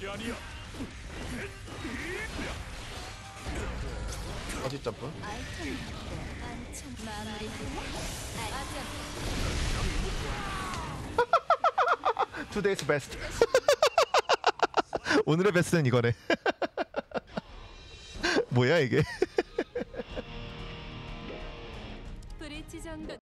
어디 점프? Today's best. 오늘의 베스트는 이거네. 뭐야 이게? 브릿지 정도